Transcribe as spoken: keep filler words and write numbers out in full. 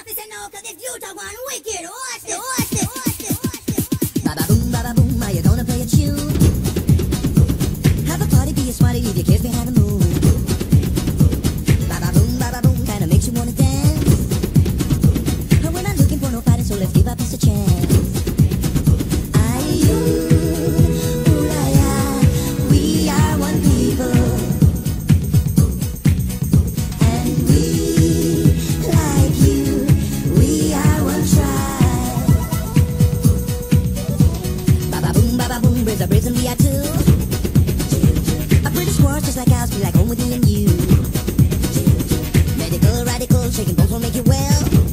fi say no, cause this youth are one wicked. Watch this, watch this, watch this, watch this. Baba boom, baba boom, are you gonna play a tune? Have a party, be a smarty, leave your kids behind the moon. Baba boom, baba boom, kinda makes you wanna dance. But we're not looking for no fighting, so let's give our piece a chance. Aye-oo, ooh-la-la, we are one people. And we, like you, we are one tribe. Baba boom, baba boom, birds are birds and we are two. A British war just like ours, be like home with me and you. Medical, radical, shaking bones will make you well.